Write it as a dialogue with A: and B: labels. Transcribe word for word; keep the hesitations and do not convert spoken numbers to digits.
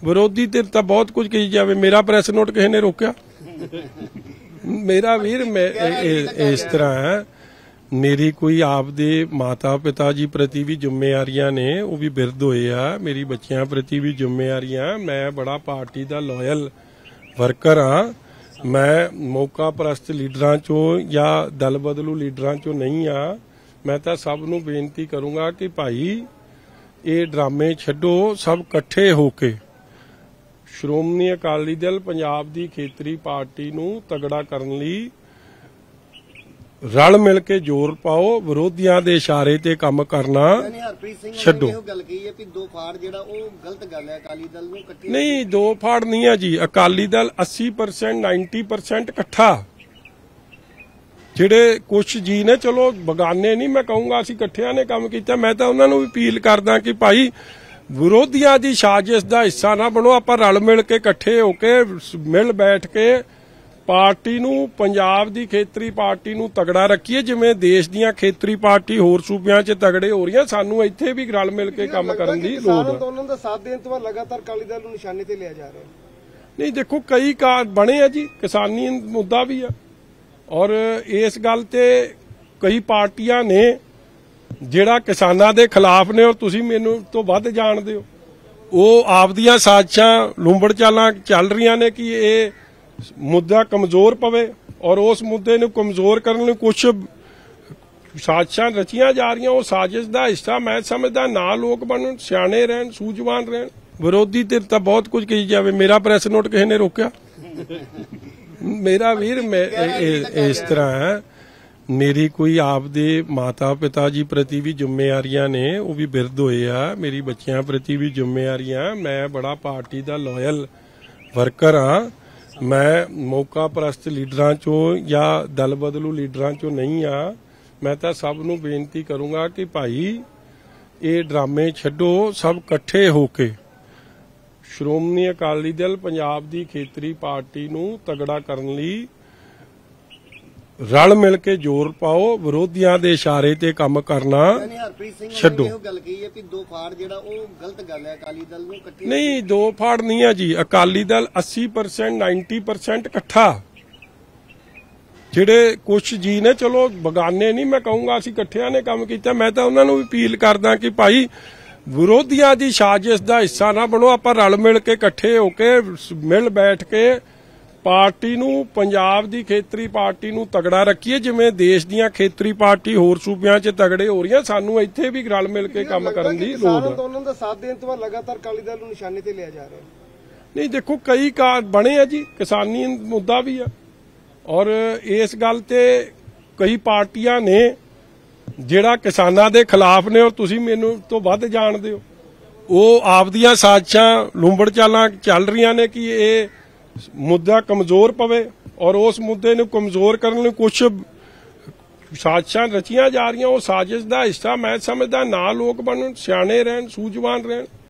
A: विरोधी धिर तां बहुत कुछ कही जावे, मेरा प्रैस नोट किसी ने रोकया? मेरा वीर मैं इस तरह है, मेरी कोई आपदे माता पिता जी प्रति भी जिम्मेवारियां ने, वो भी बिरध होए आ, मेरी बच्चियां प्रति भी जिम्मेवारियां। मैं बड़ा पार्टी दा लॉयल वर्कर हाँ, मैं मौका परस्त लीडरां चों या दल बदलू लीडरां चों नहीं आ। मैं तां सब नूं बेनती करूंगा कि भाई ये ड्रामे छड्डो, सब इकट्ठे होके श्रोमणी अकाली दल पंजाब दी खेतरी पार्टी नूं तगड़ा करन लई रल मिल के जोर पाओ, विरोधियों के इशारे ते काम करना छड्डो। नहीं, दो फाड़ नहीं है जी। अकाली दल अस्सी परसेंट नाइनटी परसेंट इकट्ठा, जिहड़े कुछ जी ने चलो बगाने नहीं, मैं कहूंगा असीं इकट्ठियां ने काम कीता। मैं तो उन्हां नूं भी अपील करदा कि भाई विरोधियों की साजिश का हिस्सा ना बनो, आपां रल मिल के इकट्ठे होके मिल बैठ के पार्टी नूं, पंजाब दी खेतरी पार्टी नूं तगड़ा रखीए, जिवें देश दीयां खेतरी पार्टी होर सूबियां च तगड़े हो रही है। सानूं इत्थे भी रल मिल के काम करन दी लोड़ है।
B: अंदोलन दा साथ देण तों बाद लगातार अकाली दल नूं निशाने ते लिया जा रहा है।
A: नहीं, देखो कई कार बने है जी, किसानी मुद्दा भी है, और इस गल ते कई पार्टियां ने जिहड़ा किसानां दे खिलाफ ने, और तुसीं मैनूं तो वध जाणदे हो, वो आपदियां साजिशां लुंबड़ चालां चल रही ने कि ये मुद्दा कमजोर पवे, और उस मुद्दे नूं कमजोर करने लई कुछ साजिशां रचियां जा रही। वो साजिश का हिस्सा मैं समझदा ना लोग बनन, सियाणे रहन, सूझवान रहन। विरोधी धिर तां बहुत कुछ कही जावे, मेरा प्रैस नोट किसी ने रोकया? मेरा वीर मैं इस तरह है, मेरी कोई आपदे माता पिता जी प्रति भी जिम्मेवारियां ने, वो भी बिरध होए आ, मेरी बच्चियां प्रति भी जिम्मेवारियां। मैं बड़ा पार्टी दा लॉयल वर्कर हाँ, मैं मौका परस्त लीडरां चों या दल बदलू लीडरां चों नहीं आ। मैं तां सब नूं बेनती करूंगा कि भाई ये ड्रामे छड्डो, सब इकट्ठे होके श्रोमणी अकाली दल पंजाब दी खेतरी पार्टी नूं तगड़ा करन लई रल मिल के जोर पाओ, विरोधियों के इशारे ते काम करना छड्डो। नहीं, दो फाड़ नहीं है जी। अकाली दल अस्सी परसेंट नाइनटी परसेंट इकट्ठा, जिहड़े कुछ जी ने चलो बगाने नहीं, मैं कहूंगा असीं इकट्ठियां ने काम कीता। मैं तो उन्हां नूं भी अपील करदा कि भाई विरोधियों की साजिश का हिस्सा ना बनो, आपां रल मिल के इकट्ठे होके मिल बैठ के पार्टी नूं, पंजाब दी खेतरी पार्टी नूं तगड़ा रखीए, जिवें देश दीयां खेतरी पार्टी होर सूबियां च तगड़े हो रही है। सानूं इत्थे भी रल मिल के काम करन दी लोड़ है।
B: अंदोलन दा साथ देण तों बाद लगातार अकाली दल नूं निशाने ते लिया जा रहा है।
A: नहीं, देखो कई कार बने है जी, किसानी मुद्दा भी है, और इस गल ते कई पार्टियां ने जिहड़ा किसानां दे खिलाफ ने, और तुसीं मैनूं तो वध जाणदे हो, वो आपदियां साजिशां लुंबड़ चालां चल रही ने कि ये मुद्दा कमजोर पवे, और उस मुद्दे नूं कमजोर करने लई कुछ साजिशां रचियां जा रही। वो साजिश का हिस्सा मैं समझदा ना लोग बनन, सियाणे रहन, सूझवान रहन।